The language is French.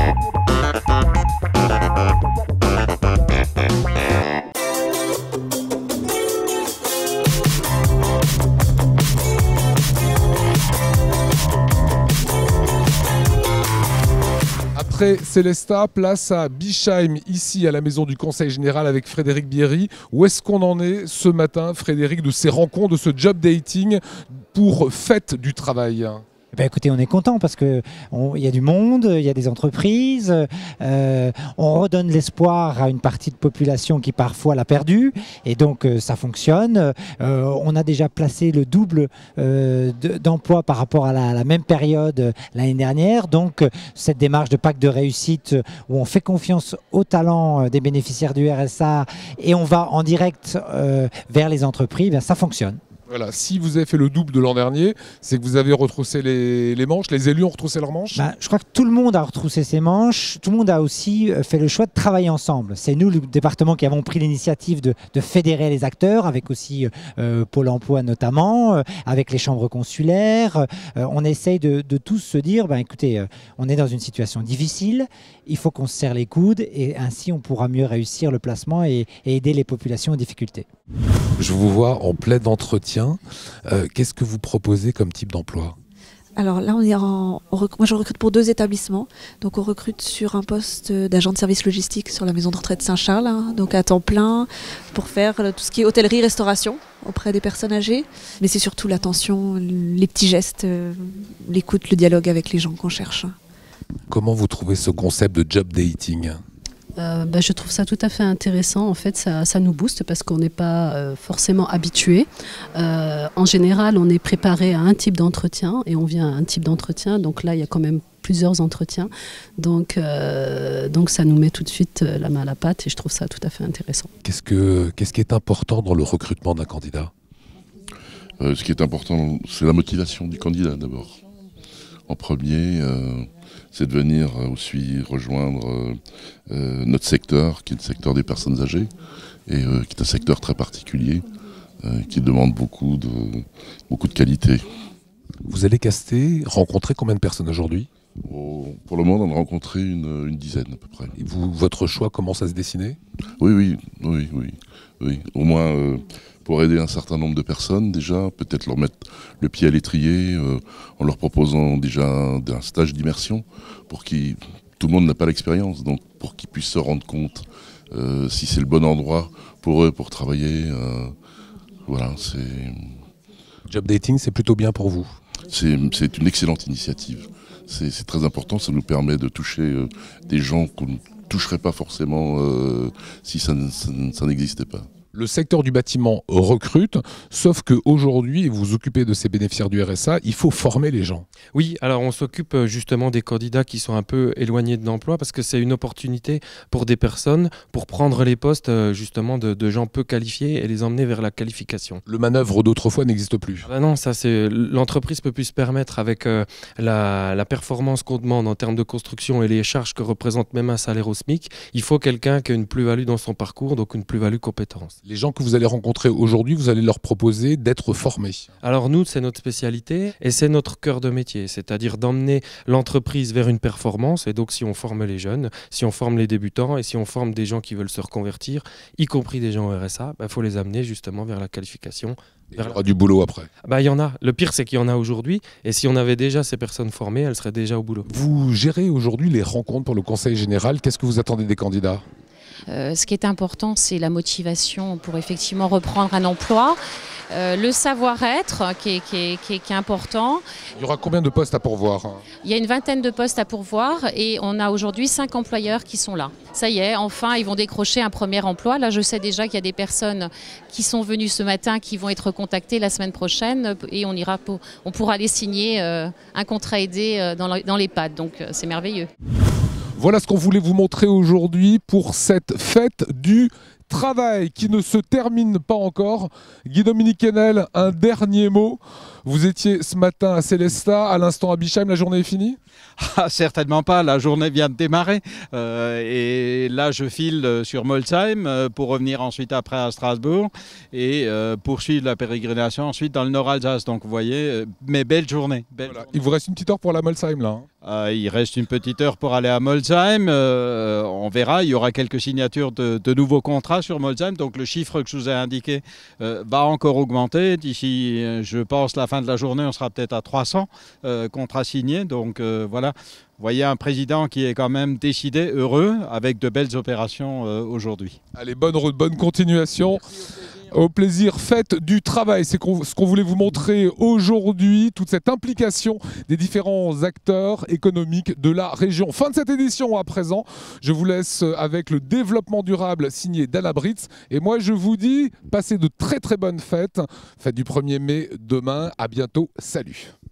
Après Célesta, place à Bischheim, ici à la maison du Conseil Général avec Frédéric Bierry. Où est-ce qu'on en est ce matin, Frédéric, de ces rencontres, de ce job dating pour fête du travail ? Ben écoutez, on est content parce qu'il y a du monde, il y a des entreprises, on redonne l'espoir à une partie de population qui parfois l'a perdu et donc ça fonctionne. On a déjà placé le double d'emplois par rapport à la même période l'année dernière. Donc cette démarche de pacte de réussite où on fait confiance au talent des bénéficiaires du RSA et on va en direct vers les entreprises, ben ça fonctionne. Voilà, si vous avez fait le double de l'an dernier, c'est que vous avez retroussé les manches, les élus ont retroussé leurs manches. Je crois que tout le monde a retroussé ses manches, tout le monde a aussi fait le choix de travailler ensemble. C'est nous, le département, qui avons pris l'initiative de fédérer les acteurs, avec aussi Pôle emploi notamment, avec les chambres consulaires. On essaye de tous se dire, écoutez, on est dans une situation difficile, il faut qu'on se serre les coudes et ainsi on pourra mieux réussir le placement et aider les populations en difficulté. Je vous vois en plein entretien. Qu'est-ce que vous proposez comme type d'emploi ? Alors là, moi je recrute pour 2 établissements. Donc on recrute sur un poste d'agent de service logistique sur la maison de retraite Saint-Charles, donc à temps plein, pour faire tout ce qui est hôtellerie-restauration auprès des personnes âgées. Mais c'est surtout l'attention, les petits gestes, l'écoute, le dialogue avec les gens qu'on cherche. Comment vous trouvez ce concept de job dating ? Je trouve ça tout à fait intéressant. En fait, ça nous booste parce qu'on n'est pas forcément habitué. En général, on est préparé à un type d'entretien et on vient à un type d'entretien. Donc là, il y a quand même plusieurs entretiens. Donc ça nous met tout de suite la main à la pâte et je trouve ça tout à fait intéressant. Qu'est-ce qui est important dans le recrutement d'un candidat ? Ce qui est important, c'est la motivation du candidat d'abord. En premier, c'est de venir aussi rejoindre notre secteur, qui est le secteur des personnes âgées, et qui est un secteur très particulier, qui demande beaucoup de qualité. Vous allez rencontrer combien de personnes aujourd'hui ? Pour le moment, on en a rencontré une dizaine à peu près. Et votre choix commence à se dessiner ? Oui. Au moins pour aider un certain nombre de personnes déjà, peut-être leur mettre le pied à l'étrier en leur proposant déjà un stage d'immersion pour tout le monde n'a pas l'expérience, donc pour qu'ils puissent se rendre compte si c'est le bon endroit pour eux pour travailler. Voilà, Job dating, c'est plutôt bien pour vous ? C'est une excellente initiative. C'est très important, ça nous permet de toucher des gens qu'on ne toucherait pas forcément si ça n'existait pas. Le secteur du bâtiment recrute, sauf qu'aujourd'hui, vous vous occupez de ces bénéficiaires du RSA, il faut former les gens. Oui, alors on s'occupe justement des candidats qui sont un peu éloignés de l'emploi parce que c'est une opportunité pour des personnes pour prendre les postes justement de gens peu qualifiés et les emmener vers la qualification. Le manœuvre d'autrefois n'existe plus. Non, ça l'entreprise peut plus se permettre avec la performance qu'on demande en termes de construction et les charges que représente même un salaire au SMIC. Il faut quelqu'un qui a une plus-value dans son parcours, donc une plus-value compétence. Les gens que vous allez rencontrer aujourd'hui, vous allez leur proposer d'être formés. Alors nous, c'est notre spécialité et c'est notre cœur de métier, c'est-à-dire d'emmener l'entreprise vers une performance. Et donc si on forme les jeunes, si on forme les débutants et si on forme des gens qui veulent se reconvertir, y compris des gens au RSA, faut les amener justement vers la qualification. Il y aura du boulot après. Il y en a. Le pire, c'est qu'il y en a aujourd'hui. Et si on avait déjà ces personnes formées, elles seraient déjà au boulot. Vous gérez aujourd'hui les rencontres pour le Conseil général. Qu'est-ce que vous attendez des candidats ? Ce qui est important, c'est la motivation pour effectivement reprendre un emploi. Le savoir-être qui est important. Il y aura combien de postes à pourvoir ? Il y a une vingtaine de postes à pourvoir et on a aujourd'hui 5 employeurs qui sont là. Ça y est, enfin, ils vont décrocher un premier emploi. Là, je sais déjà qu'il y a des personnes qui sont venues ce matin qui vont être contactées la semaine prochaine et on pourra les signer un contrat aidé dans l'EHPAD. Donc, c'est merveilleux. Voilà ce qu'on voulait vous montrer aujourd'hui pour cette fête du travail qui ne se termine pas encore. Guy-Dominique Kennel, un dernier mot. Vous étiez ce matin à Sélestat, à l'instant à Bischheim, la journée est finie? Ah, certainement pas, la journée vient de démarrer et là je file sur Molsheim pour revenir ensuite après à Strasbourg et poursuivre la pérégrination ensuite dans le Nord-Alsace. Donc vous voyez, mais belle journée. Voilà. Il vous reste une petite heure pour la Molsheim là. Il reste une petite heure pour aller à Molsheim. On verra, il y aura quelques signatures de nouveaux contrats sur Molsheim. Donc le chiffre que je vous ai indiqué va encore augmenter. D'ici, je pense, la fin de la journée, on sera peut-être à 300 contrats signés. Donc voilà, vous voyez un président qui est quand même décidé, heureux, avec de belles opérations aujourd'hui. Allez, bonne continuation. Au plaisir, faites du travail. C'est ce qu'on voulait vous montrer aujourd'hui, toute cette implication des différents acteurs économiques de la région. Fin de cette édition à présent. Je vous laisse avec le développement durable signé d'Anna Britz. Et moi, je vous dis, passez de très très bonnes fêtes. Fête du 1er mai demain. À bientôt. Salut.